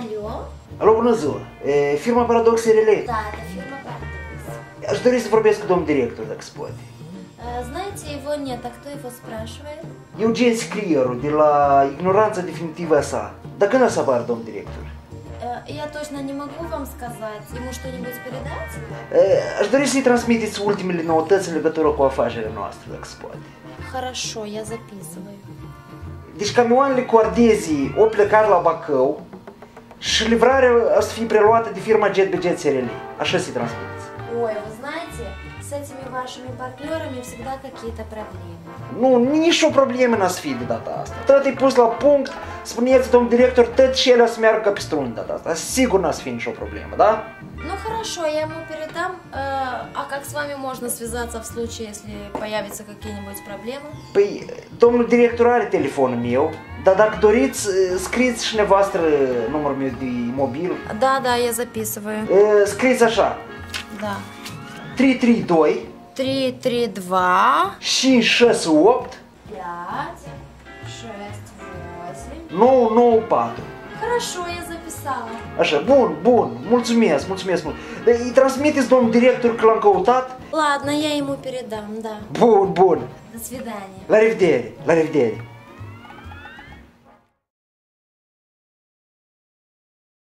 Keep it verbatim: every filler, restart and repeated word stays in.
Alo? Alo, bună ziua! E, firma Paradox R L? Da, это фирма Paradox. Aș dori să vorbesc cu domnul director, dacă se poate. Знаете, его нет, а кто его спрашивает? Eugen Scrieru, de la Ignoranța Definitivă a sa. Dar când o să apară domnul director? Я точно не могу вам сказать. Ему что-нибудь передать? Aș dori să-i transmiteți ultimele noutăți în legătură cu afacerea noastră, dacă se poate. Хорошо, я записываю. Deci camioanele cu ardezii au plecat la Bacău și livrarea o să fie preluată de firma Jet B Jet S R L. Așa să-i transmiteți. Ой, вы знаете, с этими вашими партнерами всегда какие-то проблемы. Nu, nici o problemă n-a să fie de data asta. Tot e pus la punct, spuneți domnul director, tot și ele o să meargă ca pe strun de data asta. Sigur n-a să fie nici o problemă, da? Ну хорошо, я ему передам. А как с вами можно связаться в случае, если появятся какие-нибудь проблемы? Păi, domnul director are telefonul meu, dar dacă doriți, scrieți și nevoastră numărul meu de mobil. Да, да, я записываю. Scrieți așa. Да. trei trei doi три, три, два, cinci șase opt пять, шесть, восемь. nouă nouă patru. Хорошо, я записала. Așa, bun, bun, mulțumesc, mulțumesc mult. Îi transmiteți domnul director că l-am căutat? Ладно, я ему передам, да. Bun, bun. До свидания. La revedere, la revedere.